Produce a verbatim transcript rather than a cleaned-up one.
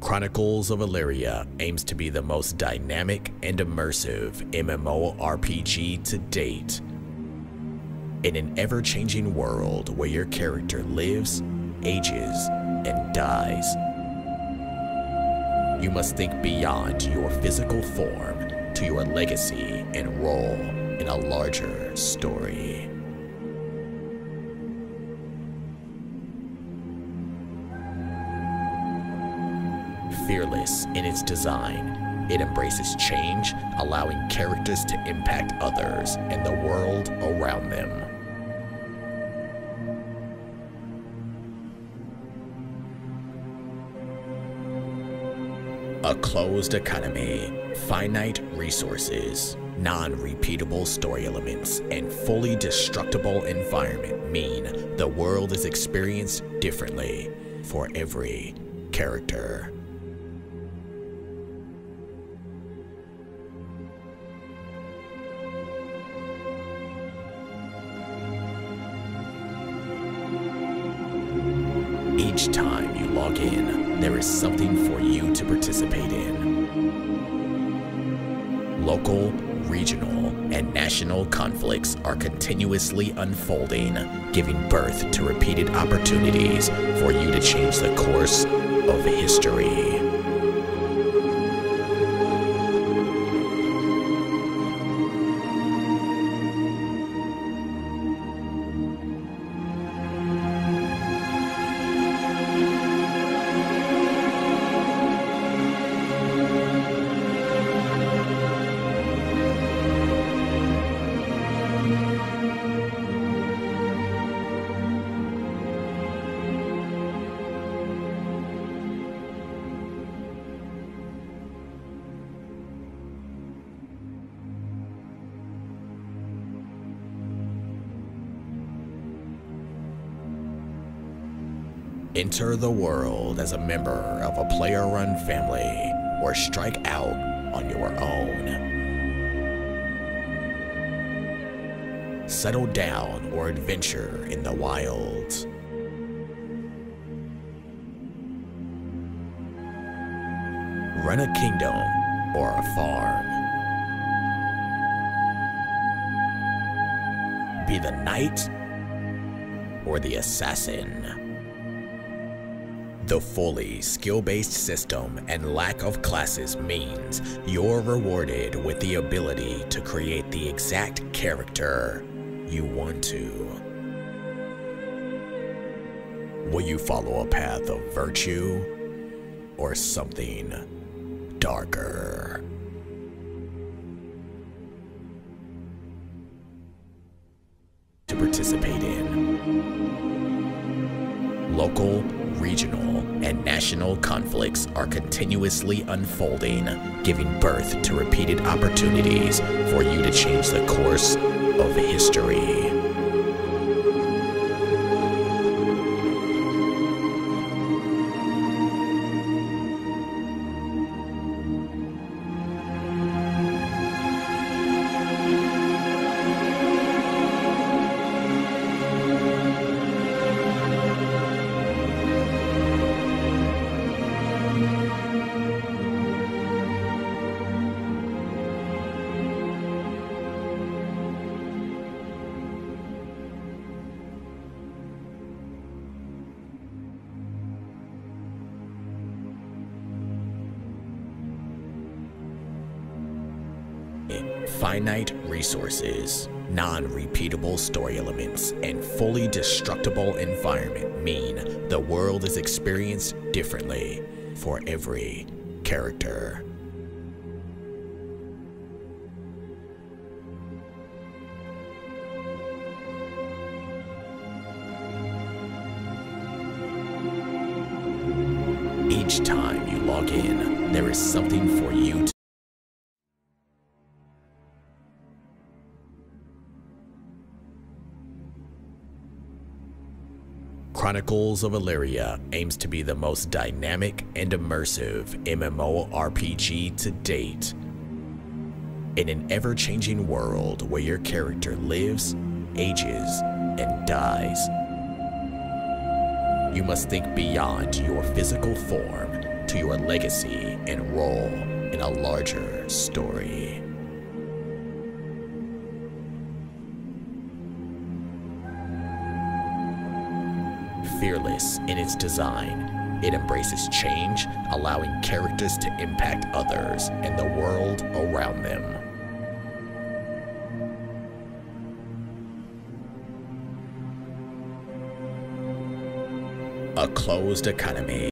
Chronicles of Elyria aims to be the most dynamic and immersive M M O R P G to date. In an ever-changing world where your character lives, ages, and dies, you must think beyond your physical form to your legacy and role in a larger story. Fearless in its design, it embraces change, allowing characters to impact others and the world around them. A closed economy, finite resources, non-repeatable story elements, and fully destructible environment mean the world is experienced differently for every character. Each time you log in, there is something for you to participate in. Local, regional, and national conflicts are continuously unfolding, giving birth to repeated opportunities for you to change the course of history. Enter the world as a member of a player-run family, or strike out on your own. Settle down or adventure in the wilds. Run a kingdom or a farm. Be the knight or the assassin. The fully skill-based system and lack of classes means you're rewarded with the ability to create the exact character you want to. Will you follow a path of virtue or something darker? To participate in local, regional, and national conflicts are continuously unfolding, giving birth to repeated opportunities for you to change the course of history. Finite resources, non-repeatable story elements, and fully destructible environment mean the world is experienced differently for every character. Each time you log in, there is something for you to Chronicles of Elyria aims to be the most dynamic and immersive M M O R P G to date. In an ever-changing world where your character lives, ages, and dies, you must think beyond your physical form to your legacy and role in a larger story. Fearless in its design, it embraces change, allowing characters to impact others and the world around them. A closed economy.